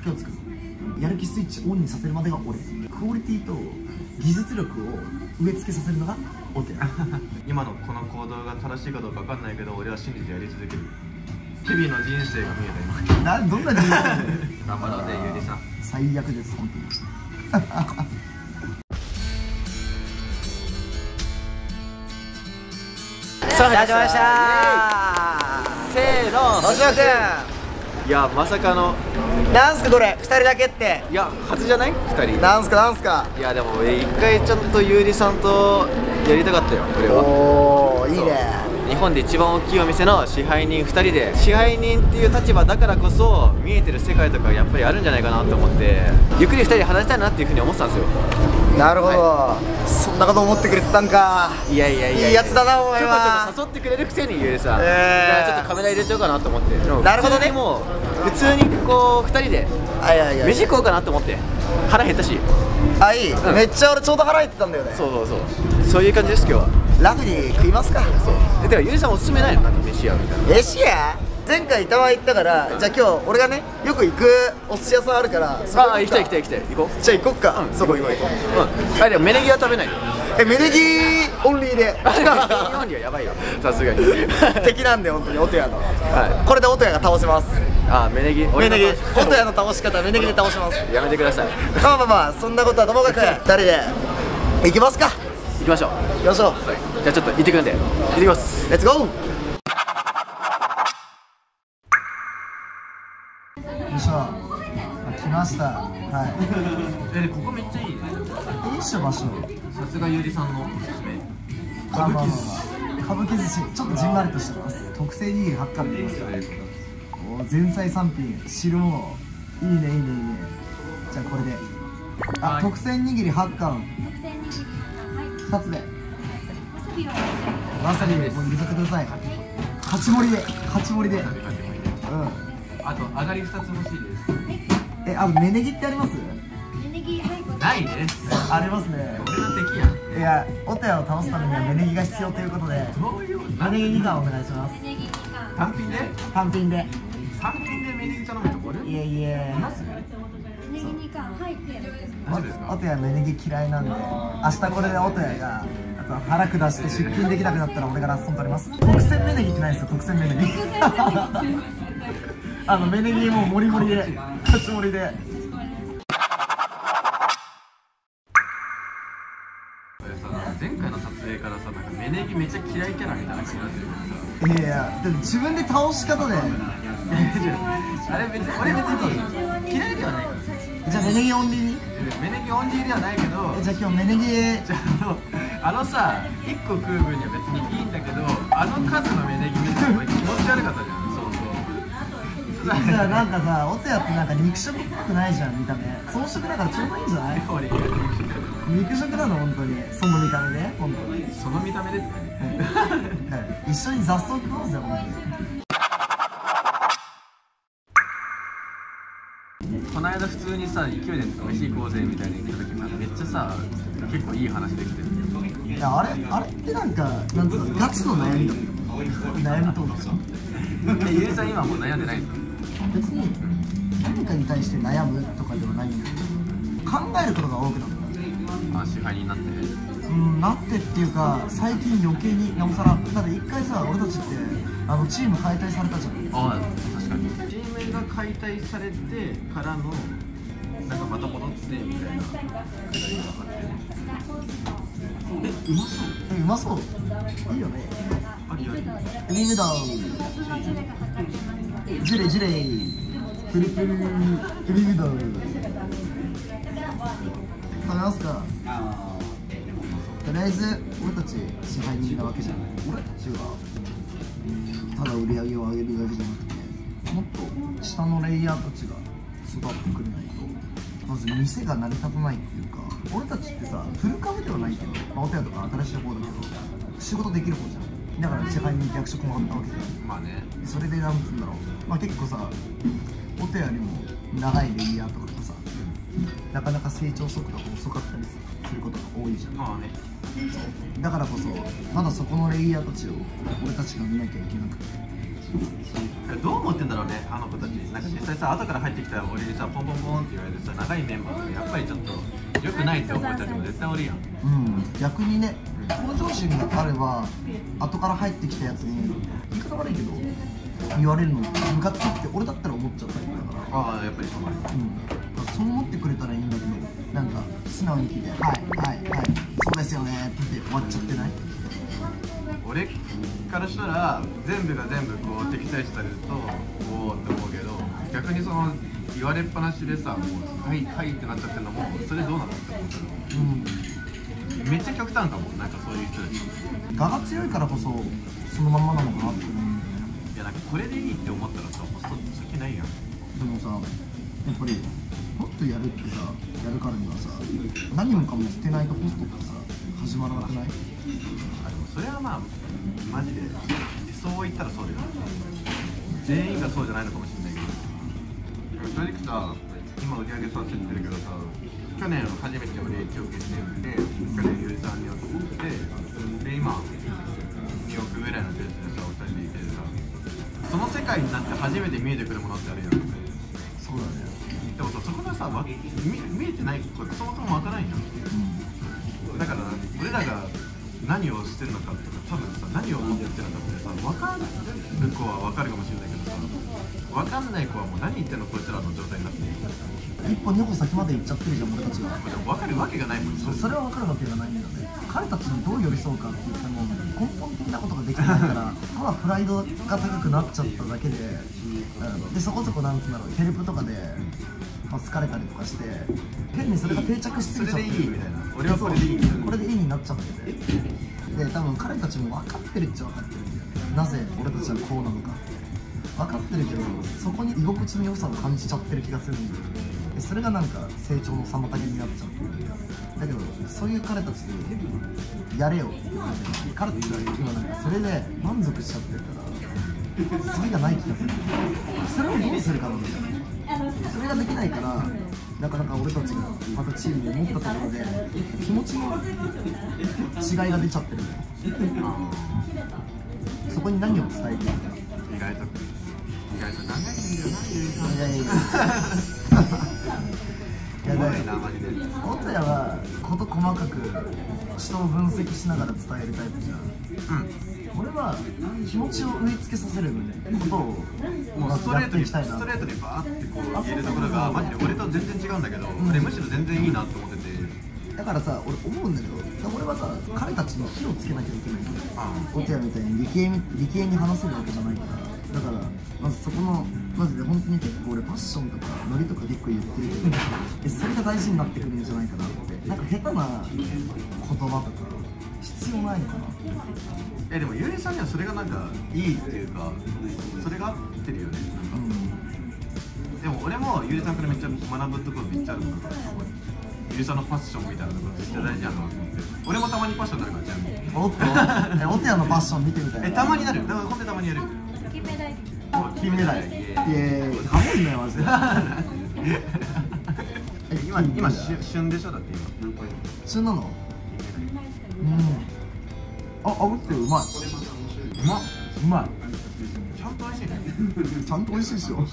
けを作る。やる気スイッチオンにさせるまでが俺。クオリティと技術力を植え付けさせるのがオテア。 今のこの行動が正しいかどうか分かんないけど、俺は信じてやり続ける。ケビンの人生が見えた今。 どんな人生頑張ろうぜ、ゆうりさん。 最悪です本当に。 さあ始まりましたー。せーの、星野くいや、まさかの。 ん。なんすかこれ、2人だけって。 いや、初じゃない2人。 なんすかなんすか。 いや、でも俺一回ちゃんとゆうりさんとやりたかったよ、俺は。 おー、いいね。 日本で一番大きいお店の支配人2人で、支配人っていう立場だからこそ見えてる世界とかやっぱりあるんじゃないかなと思って、ゆっくり2人で話したいなっていうふうに思ってたんですよ。 なるほど、そんなこと思ってくれてたんか。 いやいやいや、 いいやつだなお前は。 ちょこちょこ誘ってくれるくせにゆうりさん、いやちょっとカメラ入れちゃおうかなと思って。 なるほどね。 もう普通にこう2人ではいはいはい。 飯食おうかなと思って。腹減ったし。 あ、いい、めっちゃ俺ちょうど腹減ってたんだよね。 そうそうそう、そういう感じです今日は。 ラフに食いますか。 そうで、てかゆうりさんおすすめないの、なんか飯屋みたいな。 飯屋前回板前行ったから、じゃあ今日俺がねよく行くお寿司屋さんあるから、そこああ、行きたい行きたい行きたい、行こう。 じゃあ行こっか。そこ行こう行こう。 あ、でも芽ネギは食べないで。 芽ネギオンリーで。 日本にはやばいよ、さすがに。 敵なんで本当にオトヤの。 はこれでオトヤが倒せます。 あ、芽ネギ、 芽ネギ、オトヤの倒し方、芽ネギで倒します。 やめてください。 まあまあまあ、そんなことはともかく2人で行きますか。 行きましょう。 行きましょう。 じゃあちょっと行ってくるんで、行ってきます。 レッツゴー。 よいしょ、来ました。はここめっちゃいいね。 い、いいっしょ場所。 さすがゆうりさんのおすすめ。 歌舞伎寿司、歌舞伎寿司ちょっとじんわりとしてます。特製握り8貫でいますから。おー、前菜3品、汁もいいねいいねいいね。じゃあこれで、あ、特製握り8貫2つで、わさびも入れてください。勝ち盛りで、勝ち盛りで。うん。 あと上がり2つ欲しいです。 あ、芽ネギってあります？ ないです。 ありますね。 俺の敵やん。 いや、オテヤを倒すためには芽ネギが必要ということで、 どういう芽ネギ2貫お願いします。 単品で単品で。 単品で芽ネギ頼むとこれいえいえ。 マジで大丈夫ですか？ オテヤ芽ネギ嫌いなんで、明日これでオテヤが腹下して出勤できなくなったら俺がラストン取ります。特選芽ネギってないですよ、特選芽ネギ。芽ネギもうモリモリで、勝ち盛りで。 前回の撮影からさ、なんか芽ネギめっちゃ嫌いキャラみたいな感じになってるけどさ。 いやいや、だって自分で倒し方で。 あれ別に、俺別に嫌いではないから。 じゃあ芽ネギオンリーに。 芽ネギオンリーではないけど、 じゃあ今日芽ネギ。 じゃあさ、1個食う分には別にいいんだけど、あの数の芽ネギ見て俺気持ち悪かったじゃん。そうそう。 じゃあなんかさ、オテヤってなんか肉食っぽくないじゃん、見た目。草食だからちょうどいいんじゃない？ 俺肉食なの本当に、その見た目で、本当に。 その見た目ですね。 はい、一緒に雑草食おうぜ、本当に。 この間普通にさ、勢いで飯行こうぜみたいに言った時なんかめっちゃさ、結構いい話できてる。 いや、あれってなんか、なんつうの、ガチの悩みトークでしょ。 ゆうりさん今もう悩んでないんですか？ 別に何かに対して悩むとかではないんだけど、考えることが多くなった。 あ、支配人になって。 なってっていうか、最近余計になおさら。だって一回さ、俺たちってチーム解体されたじゃん。 ああ、確かに。チームが解体されてからのなんかまた戻ってみたいなくだりがあって。 うまそういいよね。 ありあり。 リムダウジュレジュレプルプルリムダウ食べますか？とりあえず俺たち支配人なわけじゃない。俺たちはただ売り上げを上げるだけじゃなくて、もっと下のレイヤーたちが育ってくれないとまず店が成り立たないっていうか。俺たちってさ、フル株ではないけど、オテヤとか新しい方だけど仕事できる方じゃん。だから支配人って役職もあったわけじゃん。 まあね。 それでなんつうんだろう、結構さ、オテヤよりも長いレイヤーとかがさ、なかなか成長速度が遅かったりすることが多いじゃん。 まあね。 だからこそまだそこのレイヤーたちを俺たちが見なきゃいけなくて、 どう思ってんだろうね、あの子たち。なんか実際さ、後から入ってきた俺にさ、ポンポンポンって言われてさ、長いメンバーとかやっぱりちょっと良くないって思う人たちも絶対おるやん。 逆にね、向上心があれば後から入ってきたやつに言い方悪いけど言われるのムカつくって俺だったら思っちゃったりだから。 ああ、やっぱりそうなんだ。 そう思ってくれたらいいんだけど、なんか素直に聞いて「はいはいはいそうですよね」って終わっちゃってない？ 俺からしたら全部が全部こう敵対視されるとおおって思うけど、逆にその言われっぱなしでさ、もうはいはいってなっちゃってるのもそれどうなのって思ったら、めっちゃ極端かも。なんかそういう人たち我が強いからこそそのまんまなのかなって思うんだよね。 いや、なんかこれでいいって思ったらさ、もう先ないやん。 でもさ、やっぱりもっとやるってさ、やるからにはさ、何もかも捨てないとホストってさ始まらなくない？ あ、でもそれはまあマジでそう言ったらそうだよ。全員がそうじゃないのかもしれないけど、正直さ、今売り上げさせてるけどさ、去年初めて俺1億してるんで、去年ゆうさん2億ってで、今2億ぐらいのペースでさ、お二人でいてさ、その世界になって初めて見えてくるものってあるやん。 そうだね。 でもさ、そこがさ、見えてないことそもそもわからないじゃん。だから俺らが何をしてるのかとか、多分さ、何を思ってるのかってさ、分かる子は分かるかもしれないけどさ、分かんない子はもう何言ってんのこいつらの状態になってる。 一歩二歩先まで行っちゃってるじゃん、俺たちが。 でも分かるわけがないもん。 それは分かるわけがないんだよね。彼たちにどう寄り添うかって言っても根本的なことができてないからただプライドが高くなっちゃっただけで、でそこそこなんつうんだろう、ヘルプとかで好かれたりとかして変にそれが定着しすぎちゃってる。 それでいいみたいな、俺はこれでいいみたいな、 これでいいになっちゃってて、で多分彼たちも分かってるっちゃ分かってるんだよね。なぜ俺たちはこうなのか分かってるけど、そこに居心地の良さを感じちゃってる気がするんだよ。でそれがなんか成長の妨げになっちゃってる。だけどそういう彼たちにやれよって言われて、彼たちは今なんかそれで満足しちゃってるから次がない気がする。それをどうするかなんだよね。それができないからなかなか俺たちがまたチームを持ったところで気持ちの違いが出ちゃってるんだよ。そこに何を伝えていくか。 意外と考えてんだよな、ゆうさん。 いやいやいやいやだよ、オトヤは事細かく人を分析しながら伝えるタイプじゃん。俺は気持ちを植え付けさせることをもうストレートにバーってこう言えるところがマジで俺と全然違うんだけど、俺むしろ全然いいなって思ってて。 だからさ、俺思うんだけど、俺はさ、彼たちに火をつけなきゃいけないんだよ。オトヤみたいに理系に話せるわけじゃないから。だからまずそこのマジで本当に結構俺ファッションとかノリとか結構言ってるけど、それが大事になってくるんじゃないかなって。なんか下手な言葉とか必要ないのかな。 でもゆうりさんにはそれがなんかいいっていうか、それが合ってるよね。でも俺もゆうりさんからめっちゃ学ぶところめっちゃあるもんだから、ゆうりさんのファッションみたいなところめっちゃ大事やなと思って。俺もたまにファッションになるから、ちなみに。 おっとオトヤのファッション見てみたい。 たまになる。だからほんでたまにやる。 金メダル。イエーイ。ハモんなよマジで。 今旬でしょ、だって今。 旬なの？炙ってうまい。うまい。 ちゃんと美味しいね。 ちゃんと美味しいですよ。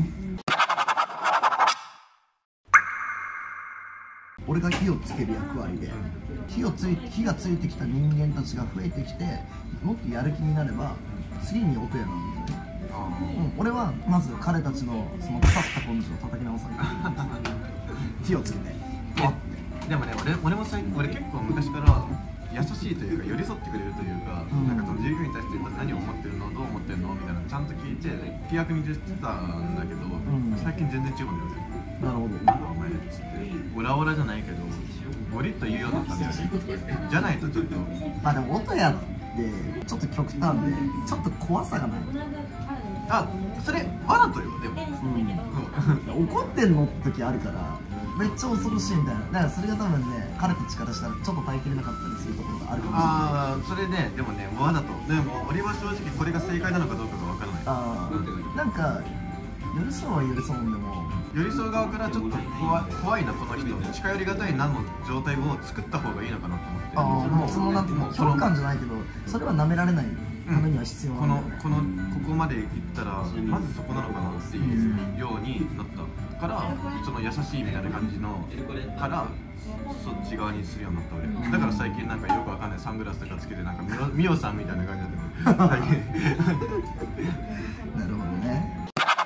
俺が火をつける役割で、火がついてきた人間たちが増えてきて、もっとやる気になれば次にオトヤなんだよね。俺はまず彼たちのその腐った根性を叩き直さない。火をつけて。 でもね、俺も最近、俺結構昔から優しいというか寄り添ってくれるというか、なんかその従業員に対して何を思ってるの、どう思ってるのみたいなのちゃんと聞いて気楽にしてたんだけど、最近全然違うんだよね。 なるほど。 お前っつってオラオラじゃないけどゴリッと言うようになったんだよね。じゃないとちょっとまあでもオトヤってちょっと極端でちょっと怖さがない。 それわざとよ。でも怒ってんのって時あるからめっちゃ恐ろしいみたいな。だからそれが多分ね、彼たちからしたらちょっと耐えきれなかったりするところがあるかもしれない。 それね、でもね、わざと。でも俺は正直これが正解なのかどうかがわからない。 なんか寄り添うは寄り添うんでも寄り添う側からちょっと怖いなこの人、近寄りがたいなの状態を作った方がいいのかなと思って。 もうそのなんていうの、共感じゃないけどそれは舐められない。 ためには必要なんだよね。 ここまで行ったらまずそこなのかなっていうようになったからその優しいみたいな感じのからそっち側にするようになった俺。だから最近なんかよくわかんないサングラスとかつけてなんかミオさんみたいな感じになってる最近。 なるほどね。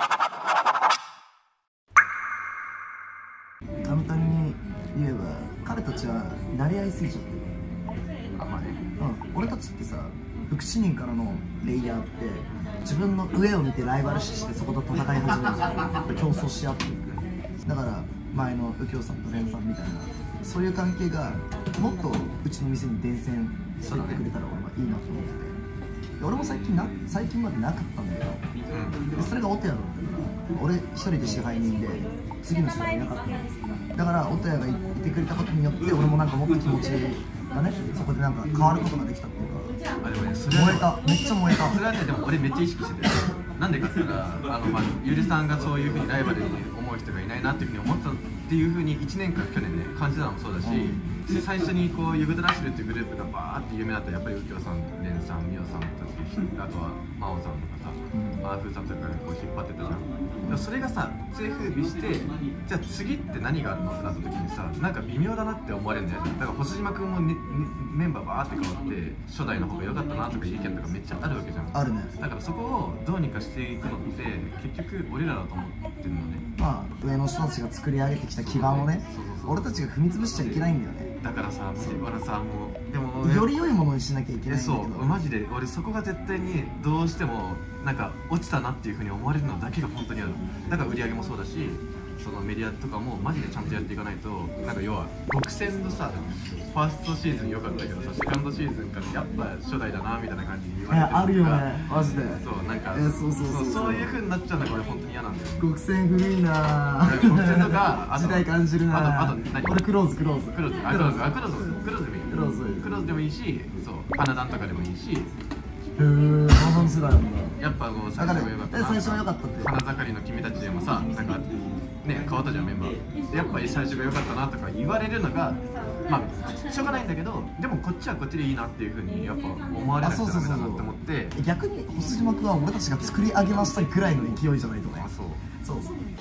簡単に言えば彼たちは慣れ合いすぎちゃってる。 あ、まあね。 俺たちってさ、副主任からのレイヤーって自分の上を見てライバル視してそこと戦い始めるじゃん。競争し合っていく。だから前の右京さんと蓮さんみたいなそういう関係がもっとうちの店に伝染していってくれたら俺はいいなと思ってて、俺も最近までなかったんだけど、それがオテヤだったから俺一人で支配人で次の人がいなかったの。だからオテヤがいてくれたことによって俺もなんかもっと気持ちがねそこでなんか変わることができたっていうか。 あ、でもね、それは燃えた、めっちゃ燃えた。 それはね、でも俺めっちゃ意識してて、なんでかって言ったらゆりさんがそういうふうにライバルに思う人がいないなっていうふうに思ったっていうふうに1年間去年ね感じたのもそうだし、で最初にこうユグドラッシュルっていうグループがバーって有名だったらやっぱり右京さん、レンさん、ミオさんたち、あとは真央さんとかさ、マーフーさんとかがこう引っ張ってたじゃん。でもそれがさ一世風靡して、じゃあ次って何があるのってなった時にさ、なんか微妙だなって思われるんだよね。だから星島君も、ね、メンバーバーって変わって初代の方が良かったなとかいう意見とかめっちゃあるわけじゃん。 あるね。 だからそこをどうにかしていくのって結局俺らだと思ってるのね。 まあ上の人たちが作り上げてきた基盤をね、俺たちが踏み潰しちゃいけないんだよね。 だからさ、俺さもうでもより良いものにしなきゃいけないんだけど、 そうマジで俺そこが絶対にどうしてもなんか落ちたなっていうふうに思われるのだけが本当にある。だから売り上げもそうだし、そのメディアとかもマジでちゃんとやっていかないと、なんか要は独占のさファーストシーズン良かったけどさ、セカンドシーズンからやっぱ初代だなみたいな感じに言われてる。 あるよねマジで。 そうなんかそういう風になっちゃうのが俺本当に嫌なんだよ。 極戦古いなぁ。 極戦とか時代感じるなぁ。 あと何？ 俺クローズでもいい。 クローズでもいいし、そう花壇とかでもいいし。 花壇世代なんだ。 やっぱこう最初は良かったな。 最初は良かったって。 花盛りの君たちでもさ、なんかね変わったじゃんメンバー。やっぱり最初が良かったなとか言われるのが、まあしょうがないんだけど、でもこっちはこっちでいいなっていう風にやっぱ思われないとダメだなって思って。 逆に星島君は俺たちが作り上げましたくらいの勢いじゃないとね。そう。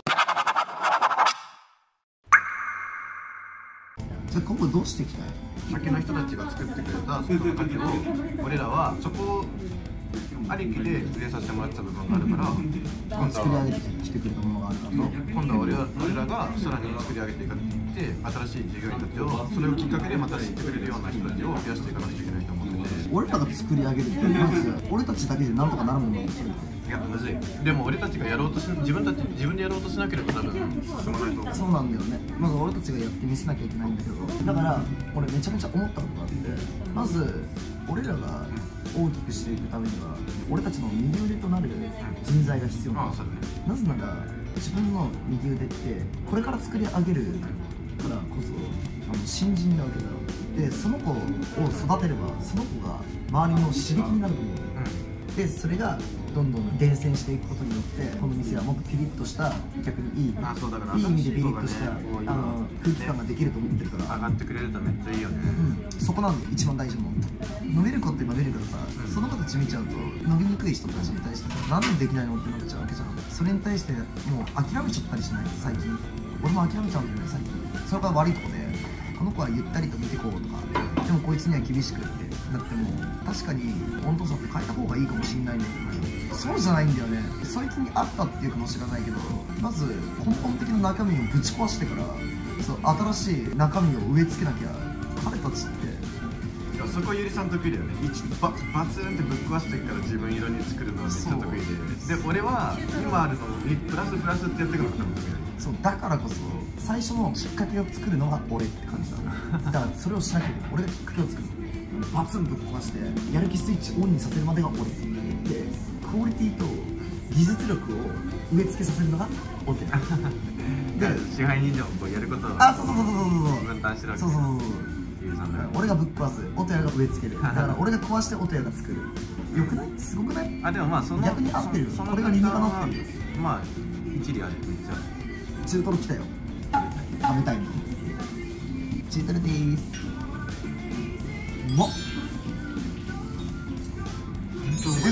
じゃあ今後どうしていきたい？ 先の人たちが作ってくれたその価値を俺らはそこありきで入れさせてもらってた部分があるから、 作り上げてきてくれたものがあるから、 今度は俺らがさらに作り上げていかっていって新しい従業員たちをそれをきっかけでまた知ってくれるような人たちを増やしていかなきゃいけないと思ってて、 俺らが作り上げるってまず俺たちだけでなんとかなるもんなんですよ。 いやむずい。でも俺たちがやろうとし自分でやろうとしなければ多分進まないと。 そうなんだよね。まず俺たちがやってみせなきゃいけないんだけど、だから俺めちゃめちゃ思ったことがあって、まず俺らが大きくしていくためには俺たちの右腕となる人材が必要なの。なぜなら自分の右腕ってこれから作り上げるからこそ新人なわけだよ。でその子を育てればその子が周りの刺激になると思う。でそれがどんどん伝染していくことによってこの店はもっとピリッとした逆にいい意味でピリッとした空気感ができると思ってるから上がってくれるとめっちゃいいよね。 そこなんで一番大事なの。伸びる子って伸びるからさ、その子たち見ちゃうと伸びにくい人たちに対してさ、なんでできないのってなっちゃうわけじゃん。それに対してもう諦めちゃったりしない最近。俺も諦めちゃうんだよね最近。それが悪いとこで、この子はゆったりと見てこうとか、でもこいつには厳しくってなっても確かに温度差って変えた方がいいかもしれないんだけど、そうじゃないんだよね。そいつにあったっていうかもしれないけど、まず根本的な中身をぶち壊してからそう新しい中身を植え付けなきゃ彼たちって。 そこゆりさん得意だよね。バツンってぶっ壊してから自分色に作るのはめっちゃ得意で、俺は今あるのにプラスプラスってやっていくのが多分得意だね。 そうだからこそ最初のきっかけを作るのが俺って感じだだからそれをしなきゃいけない。俺がきっかけを作るの、バツンぶっ壊してやる気スイッチオンにさせるまでが俺で、クオリティと技術力を植え付けさせるのが俺で支配人でもこうやることを分担してるわけ。 そう俺がぶっ壊す、音谷が植え付ける。だから俺が壊して音谷が作る。よくない？すごくない？ あ、でもまあその逆に合ってるよ。これが理にかなってるよ。 まあ一理あるめっちゃ。 中トロ来たよ。食べたいの。中トロでーす。うまっ。 本当うまい。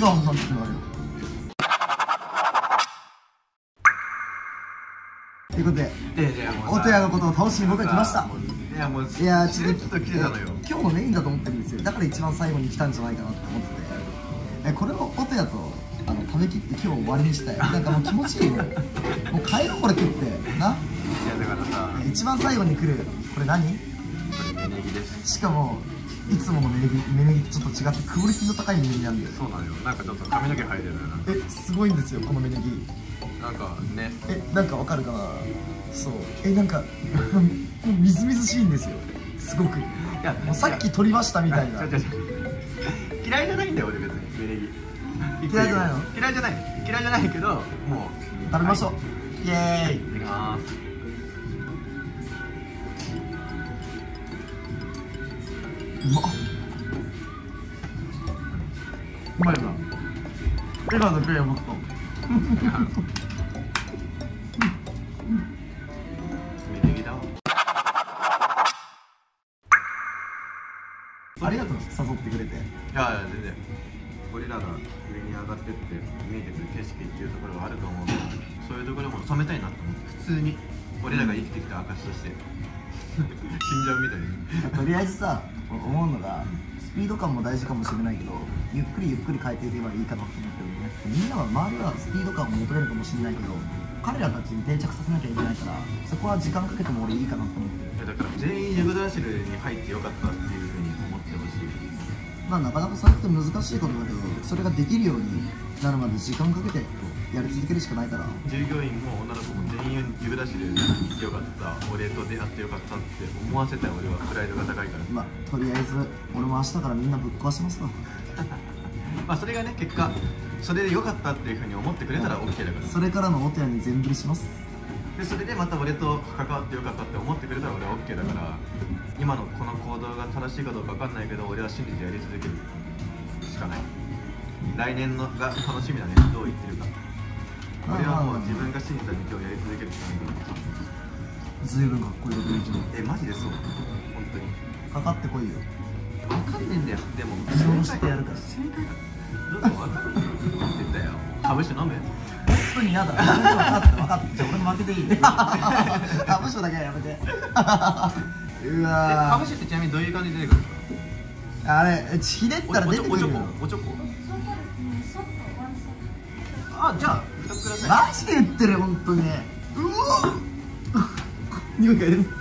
が始まってくるわよ。ということで、オトヤのことを倒しに僕が来ました。 いやもういやちょっと来てたのよ。 今日のメインだと思ってるんですよ。だから一番最後に来たんじゃないかなと思ってて、これをオトヤと食べきって今日終わりにしたい。なんかもう気持ちいいね。もう帰ろうこれ食ってな。 いやだからさ、 一番最後に来るこれ何？ これ芽ネギです。 しかもいつもの芽ネギとちょっと違ってクオリティの高い芽ネギなんだよ。 そうなのよ。なんかちょっと髪の毛生えてるのよな。 すごいんですよこの芽ネギ。 なんかね。 なんかわかるかな。そうなんかもうみずみずしいんですよ。すごく。いやもうさっき取りましたみたいな。 嫌いじゃないんだよ俺別に芽ネギ。 嫌いじゃないの？ 嫌いじゃないけどもう食べましょう。イエーイ。 いただきます。 うまっ。うまいな。笑顔で食えよもっと。 芽ネギだわ。 ありがとう誘ってくれて。 いや全然。俺らが上に上がってって見えてくる景色っていうところはあると思うけど、そういうところも染めたいなと思って、普通に俺らが生きてきた証として死んじゃうみたいに。 とりあえずさ、思うのがスピード感も大事かもしれないけど、ゆっくりゆっくり変えていけばいいかなと思ってるね。みんなは周りはスピード感を求めるかもしれないけど、彼らたちに定着させなきゃいけないから、そこは時間かけても俺いいかなと思ってる。 だから全員ユグドラシルに入ってよかったっていうふうに思ってほしい。 まあなかなかそれって難しいことだけど、それができるようになるまで時間かけてやり続けるしかないから。 従業員も女の子も全員ユグドラシルに行ってよかった、俺と出会ってよかったって思わせたい。俺はプライドが高いから。 まあとりあえず俺も明日からみんなぶっ壊しますわ。 まあそれがね結果それでよかったっていうふうに思ってくれたら OK だから。 それからのオトヤに全振りします。 でそれでまた俺と関わってよかったって思ってくれたら俺は OK だから、今のこの行動が正しいかどうか分かんないけど俺は信じてやり続けるしかない。来年のが楽しみだね。どう言ってるか。俺はもう自分が信じた道をやり続けるしかないから。 ずいぶんかっこいいこと言うじゃん。 マジでそう本当にかかってこいよ。 分かんねえんだよ。でも自分してやるから。 正解だ。どうぞ分かんないって言ったよ。ハブ酒飲め。 本当に嫌だ。分かったじゃあ俺も負けていい。ハブ酒だけはやめて。うわハブ酒ってちなみにどういう感じで出てくるんですか？ あれひねったら出てくるよ。 おちょこあ、じゃあ2つください。 マジで言ってる本当に。うわ匂いが出る。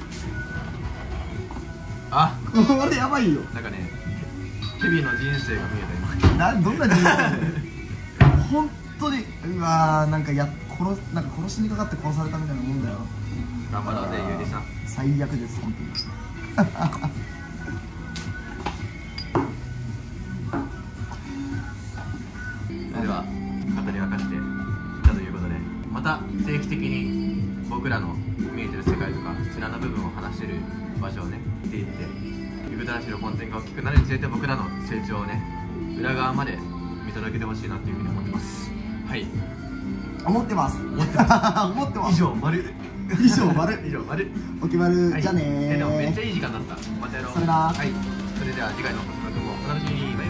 あ、 これやばいよ。 なんかね日々の人生が見えた今。 どんな人生本当に。うわーなんか殺しにかかって殺されたみたいなもんだよ。 頑張ろうぜゆうりさん。 最悪です本当に。 それでは語り明かしていったということで、また定期的に僕らの見えてる世界とか知らない部分を話してる場所をね見ていって、ユグドラシル本店が大きくなるにつれて僕らの成長をね裏側まで見届けてほしいなというふうに思ってます。はい、 思ってます。思ってます。 以上丸以上丸お決まる、 はい、 じゃあねー。 でもめっちゃいい時間だった。またやろう。 それな。 はい、それでは次回の放送もお楽しみに。